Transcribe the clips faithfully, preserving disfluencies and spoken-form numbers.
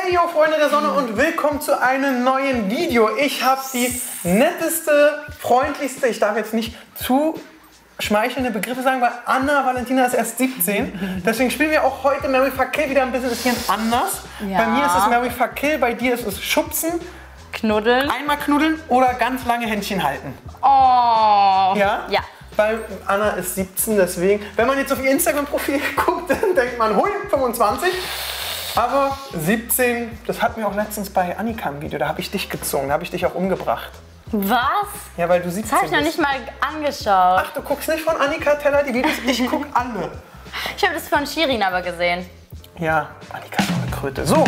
Hey yo Freunde der Sonne und willkommen zu einem neuen Video. Ich habe die netteste, freundlichste, ich darf jetzt nicht zu schmeichelnde Begriffe sagen, weil Anna Valentina ist erst siebzehn. Deswegen spielen wir auch heute Marry Fuck Kill wieder ein bisschen anders. Ja. Bei mir ist es Marry Fuck Kill, bei dir ist es Schubsen, Knuddeln, einmal knuddeln oder ganz lange Händchen halten. Oh. Ja? Ja. Weil Anna ist siebzehn, deswegen, wenn man jetzt auf ihr Instagram-Profil guckt, dann denkt man, hui, fünfundzwanzig. Aber siebzehn, das hatten wir auch letztens bei Annika im Video, da habe ich dich gezogen, da habe ich dich auch umgebracht. Was? Ja, weil du siebzehn Das habe ich noch bist. nicht mal angeschaut. Ach, du guckst nicht von Annika Teller die Videos? Ich guck alle. Ich habe das von Shirin aber gesehen. Ja, Annika ist auch eine Kröte. So.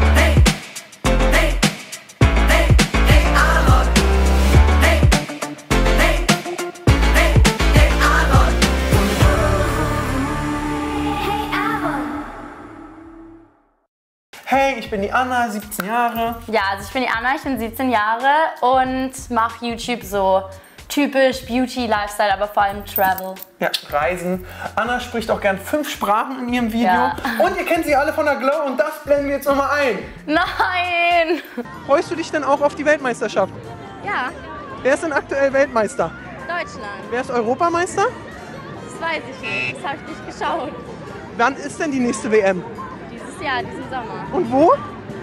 Hey, ich bin die Anna, siebzehn Jahre. Ja, also ich bin die Anna, ich bin siebzehn Jahre und mache YouTube so typisch Beauty, Lifestyle, aber vor allem Travel. Ja, Reisen. Anna spricht auch gern fünf Sprachen in ihrem Video. Ja. Und ihr kennt sie alle von der Glow und das blenden wir jetzt nochmal ein. Nein! Freust du dich denn auch auf die Weltmeisterschaft? Ja, Wer ist denn aktuell Weltmeister? Deutschland. Wer ist Europameister? Das weiß ich nicht, das habe ich nicht geschaut. Wann ist denn die nächste W M? Dieses Jahr, diesen Sommer. Und wo?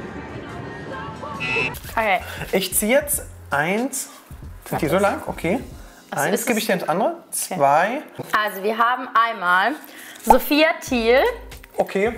Okay. Ich ziehe jetzt eins. Sind die so lang? Okay. Also Eins ist gebe ich dir ins andere. Zwei. Also wir haben einmal Sophia Thiel, Okay.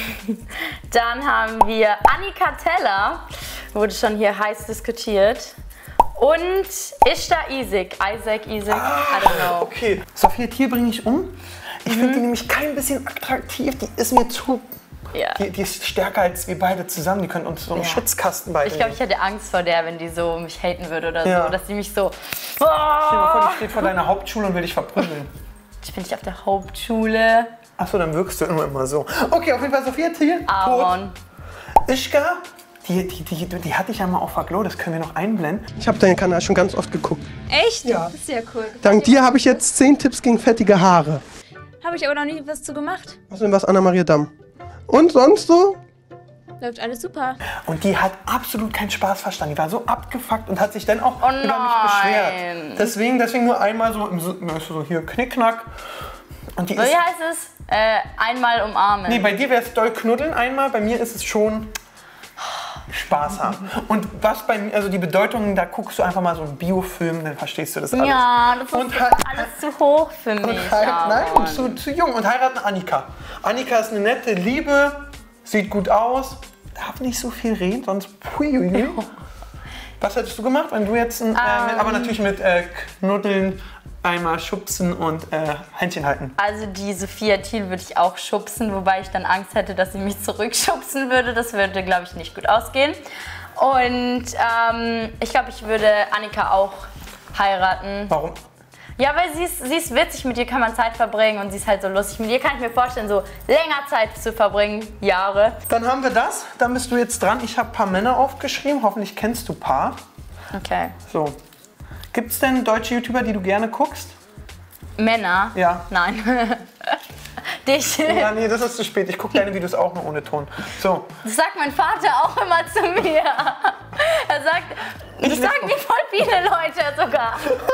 dann haben wir Annika Teller, wurde schon hier heiß diskutiert, und Ishta Isaac, Isaac Isaac, I don't know. Okay. Sophia Thiel bringe ich um. Ich finde die nämlich kein bisschen attraktiv. Die ist mir zu... Ja. Die, die ist stärker als wir beide zusammen. Die können uns so einen Ja. Schützkasten beide. Ich glaube, ich hätte Angst vor der, wenn die so mich haten würde oder Ja. so, dass die mich so... Stell dir vor, die steht vor deiner Hauptschule und will dich verprügeln. Ich bin nicht auf der Hauptschule. Achso, dann wirkst du immer, immer so. Okay, auf jeden Fall Sophia Thiel. Aaron. Tot. Ishka, die, die, die, die hatte ich ja mal auf der Glow, das können wir noch einblenden. Ich habe deinen Kanal schon ganz oft geguckt. Echt? Ja. Das ist ja cool. Dank dir habe ich jetzt zehn Tipps gegen fettige Haare. Habe ich aber noch nie was zu gemacht. Was denn was, Anna-Maria Damm? Und sonst so? Läuft alles super. Und die hat absolut keinen Spaß verstanden. Die war so abgefuckt und hat sich dann auch Oh über mich nein. beschwert. Deswegen, deswegen nur einmal so, im, so hier Knickknack. Und die Wie ist... heißt es? Äh, einmal umarmen. Nee, bei dir wäre es doll knuddeln einmal, bei mir ist es schon Spaß haben. Und was bei mir, also die Bedeutung, da guckst du einfach mal so einen Biofilm, dann verstehst du das alles. Ja, das ist Und halt- alles zu hoch für mich. Und heiraten, nein, Aaron. zu, zu jung und heiraten Annika. Annika ist eine nette Liebe, sieht gut aus, darf nicht so viel reden, sonst puiuiui. Was hättest du gemacht, wenn du jetzt, ein, äh, mit, aber natürlich mit äh, Knuddeln, einmal schubsen und äh, Händchen halten? Also die Sophia Thiel würde ich auch schubsen, wobei ich dann Angst hätte, dass sie mich zurückschubsen würde. Das würde, glaube ich, nicht gut ausgehen. Und ähm, ich glaube, ich würde Annika auch heiraten. Warum? Ja, weil sie ist, sie ist witzig, mit ihr kann man Zeit verbringen und sie ist halt so lustig. Mit ihr kann ich mir vorstellen, so länger Zeit zu verbringen, Jahre. Dann haben wir das, dann bist du jetzt dran. Ich habe ein paar Männer aufgeschrieben, hoffentlich kennst du ein paar. Okay. So. Gibt es denn deutsche YouTuber, die du gerne guckst? Männer? Ja. Nein. Dich. Ja, nee, das ist zu spät. Ich gucke deine Videos auch nur ohne Ton. So. Das sagt mein Vater auch immer zu mir. Er sagt, das Ich sagen nicht. mir voll viele Leute sogar.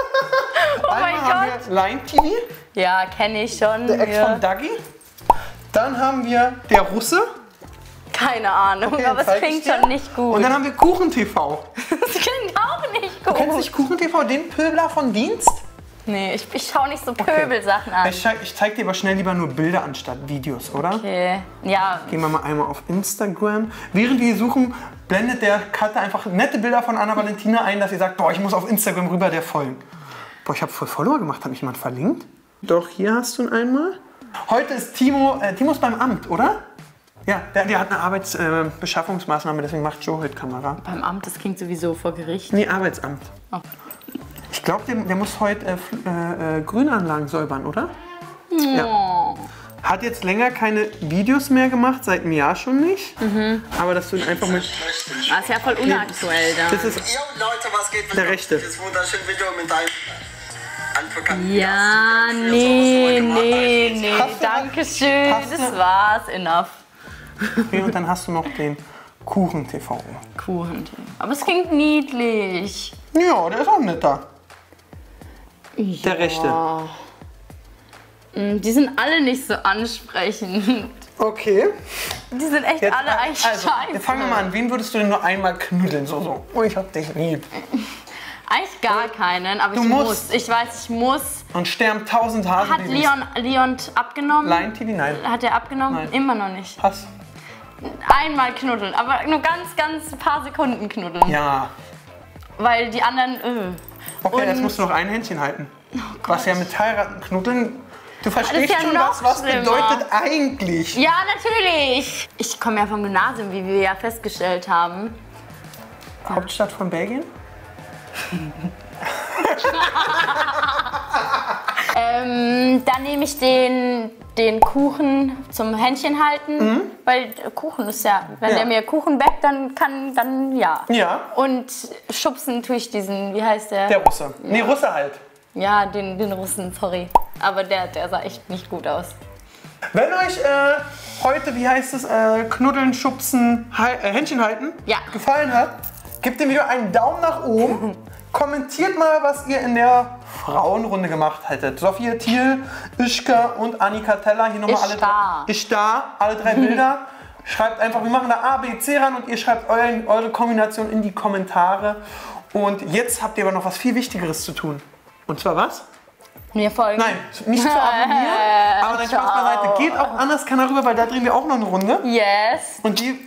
Oh mein Einmal haben Gott. wir Line T V, Ja, kenne ich schon. der Ex ja. von Dagi. Dann haben wir der Russe. Keine Ahnung, Okay, aber es zeig ich klingt dir. schon nicht gut. Und dann haben wir Kuchen T V. Das klingt auch nicht Du gut. kennst nicht Kuchen T V, den Pöbler von Dienst? Nee, ich, ich schaue nicht so Pöbelsachen an. Ich zeig, ich zeig dir aber schnell lieber nur Bilder anstatt Videos, oder? Okay. Ja, Gehen wir mal einmal auf Instagram. Während wir hier suchen, blendet der Cutter einfach nette Bilder von Anna Valentina ein, dass sie sagt, boah, ich muss auf Instagram rüber der folgen. Boah, ich habe voll Follower gemacht. Hat mich jemand verlinkt? Doch, hier hast du ihn einmal. Heute ist Timo, äh, Timo ist beim Amt, oder? Ja, der, der hat eine Arbeitsbeschaffungsmaßnahme, äh, deswegen macht Joe heute Kamera. beim Amt, das klingt sowieso vor Gericht. Nee, Arbeitsamt. Oh. Ich glaube, der, der muss heute äh, äh, äh, Grünanlagen säubern, oder? Ja. Oh. Hat jetzt länger keine Videos mehr gemacht, seit einem Jahr schon nicht. Mhm. Aber dass du ihn einfach mit... Das ist ja voll unaktuell da. Das ist Jo Leute, was geht? der Rechte. Das wunderschöne Video mit deinem Anverkannten. Ja, nee, nee, nee. Hast du- Dankeschön. hast du- Das war's. Enough. Okay, und dann hast du noch den Kuchen-T V. Kuchen. Aber es klingt niedlich. Ja, der ist auch netter. Der rechte. Mm, Die sind alle nicht so ansprechend. Okay. Die sind echt Jetzt, alle eigentlich also, scheiße. jetzt fangen wir mal an. Wen würdest du denn nur einmal knuddeln? So, so. Oh, ich hab dich lieb. Eigentlich gar keinen, aber Du ich musst. muss. Ich weiß, ich muss. Und sterben tausend Hasen. Hat Leon, Leon abgenommen? Lion T V? Nein. Hat er abgenommen? Nein. Immer noch nicht. Pass. Einmal knuddeln, aber nur ganz, ganz paar Sekunden knuddeln. Ja. Weil die anderen. Äh. Okay, Und- jetzt musst du noch ein Händchen halten. Was ja mit heiraten, knuddeln. Du verstehst ja schon, noch was, was schlimmer. bedeutet eigentlich. Ja, natürlich. Ich komme ja vom Gymnasium, wie wir ja festgestellt haben. Hauptstadt von Belgien? Ähm, dann nehme ich den, den Kuchen zum Händchen halten, weil Kuchen ist ja, wenn Ja. der mir Kuchen backt, dann kann, dann ja. Ja. Und schubsen tue ich diesen, wie heißt der? Der Russe. Nee, Russe halt. Ja, den, den Russen, sorry. Aber der, der sah echt nicht gut aus. Wenn euch äh, heute, wie heißt es, äh, Knuddeln, Schubsen, hei- äh, Händchen halten Ja. gefallen hat, gebt dem Video einen Daumen nach oben. Kommentiert mal, was ihr in der Frauenrunde gemacht hättet. Sophia Thiel, Ischka und Annika Teller. Hier nochmal alle Ishtar. drei. Ishtar, alle drei Bilder. Schreibt einfach, wir machen da A, B, C ran und ihr schreibt euren, eure Kombination in die Kommentare. Und jetzt habt ihr aber noch was viel Wichtigeres zu tun. Und zwar was? Mir folgen. Nein, nicht zu abonnieren, aber dann Spaß beiseite. Geht auf Annas Kanal rüber, weil da drehen wir auch noch eine Runde. Yes. Und die,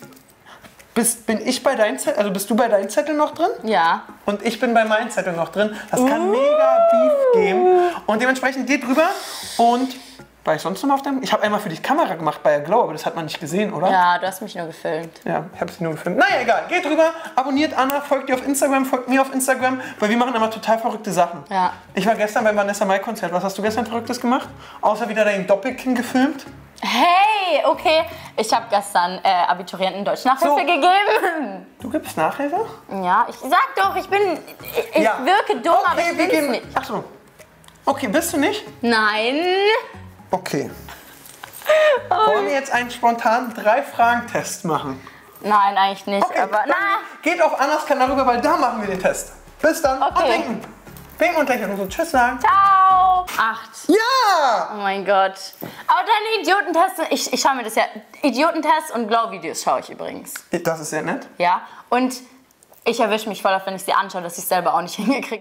bist, bin ich bei deinem Zettel, also bist du bei deinem Zettel noch drin? Ja. Und ich bin bei meinem Zettel noch drin. Das kann mega Beef geben. Und dementsprechend geht rüber. Und war ich sonst noch mal auf dem? Ich habe einmal für dich Kamera gemacht bei Glow, aber das hat man nicht gesehen, oder? Ja, du hast mich nur gefilmt. Ja, ich habe sie nur gefilmt. Naja, egal. Geht rüber, abonniert Anna, folgt ihr auf Instagram, folgt mir auf Instagram, weil wir machen immer total verrückte Sachen. Ja. Ich war gestern beim Vanessa Mai Konzert. Was hast du gestern Verrücktes gemacht? Außer wieder dein Doppelkinn gefilmt? Hey, okay. Ich habe gestern äh, Abiturienten Deutsch-Nachhilfe So. gegeben. Du gibst Nachhilfe? Ja, ich sag doch, ich bin. Ich, ich Ja. wirke dumm, aber ich wir bin's gehen. nicht. Ach so. Okay, bist du nicht? Nein. Okay. Wollen wir jetzt einen spontanen Drei-Fragen-Test machen? Nein, eigentlich nicht. Okay, Aber dann na. geht auf Annas Kanal rüber, weil da machen wir den Test. Bis dann und Okay. winken. Winken und lächeln und so Tschüss sagen. Ciao. Acht. Ja! Oh mein Gott. Aber deine Idiotenteste, ich, ich schaue mir das ja. Idiotentest und Glow-Videos schaue ich übrigens. Das ist sehr nett. Ja. Und ich erwische mich voll auf, wenn ich sie anschaue, dass ich selber auch nicht hingekriegt